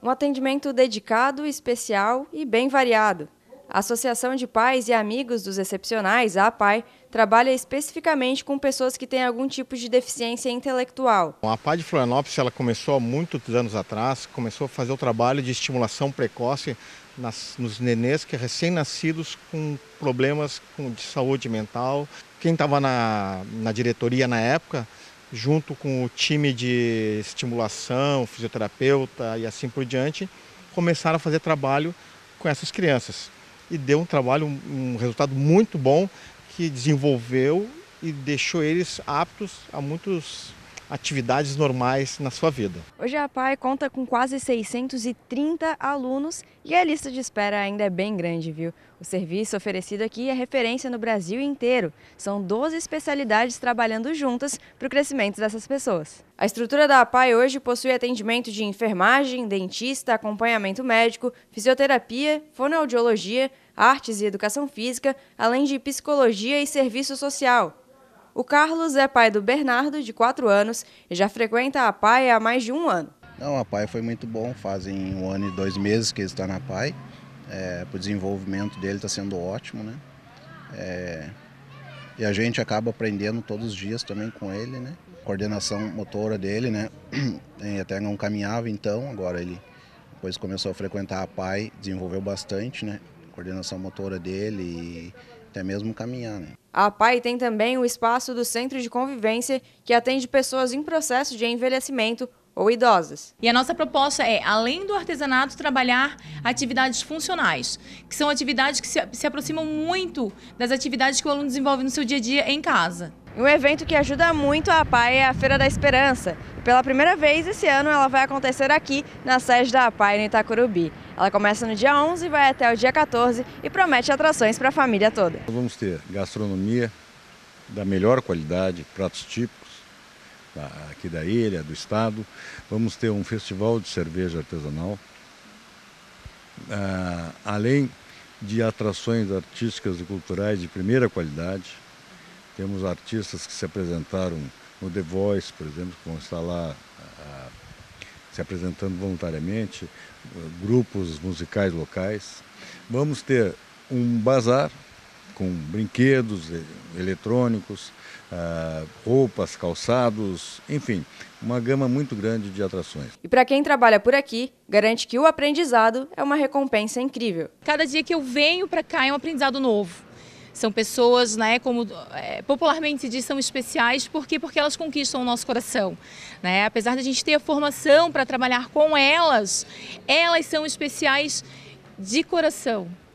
Um atendimento dedicado, especial e bem variado. A Associação de Pais e Amigos dos Excepcionais, a APAE, trabalha especificamente com pessoas que têm algum tipo de deficiência intelectual. A APAE de Florianópolis ela começou há muitos anos atrás, começou a fazer o trabalho de estimulação precoce nos nenês que recém-nascidos com problemas de saúde mental. Quem estava na diretoria na época, junto com o time de estimulação, fisioterapeuta e assim por diante, começaram a fazer trabalho com essas crianças. E deu um trabalho, um resultado muito bom que desenvolveu e deixou eles aptos a muitas atividades normais na sua vida. Hoje a APAE conta com quase 630 alunos e a lista de espera ainda é bem grande, viu? O serviço oferecido aqui é referência no Brasil inteiro. São 12 especialidades trabalhando juntas para o crescimento dessas pessoas. A estrutura da APAE hoje possui atendimento de enfermagem, dentista, acompanhamento médico, fisioterapia, fonoaudiologia, artes e educação física, além de psicologia e serviço social. O Carlos é pai do Bernardo, de 4 anos, e já frequenta a APAE há mais de um ano. Não, a APAE foi muito bom, fazem 1 ano e 2 meses que ele está na APAE. O desenvolvimento dele está sendo ótimo, né? E a gente acaba aprendendo todos os dias também com ele, né? Coordenação motora dele, né? Ele até não caminhava então, agora ele depois começou a frequentar a APAE, desenvolveu bastante, né? Coordenação motora dele e até mesmo caminhar, né? A APAE tem também o espaço do Centro de Convivência, que atende pessoas em processo de envelhecimento ou idosas. E a nossa proposta é, além do artesanato, trabalhar atividades funcionais, que são atividades que se aproximam muito das atividades que o aluno desenvolve no seu dia a dia em casa. Um evento que ajuda muito a APAE é a Feira da Esperança. Pela primeira vez esse ano ela vai acontecer aqui na sede da APAE no Itacurubi. Ela começa no dia 11 e vai até o dia 14 e promete atrações para a família toda. Nós vamos ter gastronomia da melhor qualidade, pratos típicos aqui da ilha, do estado. Vamos ter um festival de cerveja artesanal, além de atrações artísticas e culturais de primeira qualidade. Temos artistas que se apresentaram no The Voice, por exemplo, que vão estar lá se apresentando voluntariamente, grupos musicais locais. Vamos ter um bazar com brinquedos eletrônicos, roupas, calçados, enfim, uma gama muito grande de atrações. E para quem trabalha por aqui, garante que o aprendizado é uma recompensa incrível. Cada dia que eu venho para cá é um aprendizado novo. São pessoas, né, como popularmente se diz, são especiais porque elas conquistam o nosso coração, né? Apesar de a gente ter a formação para trabalhar com elas, elas são especiais de coração.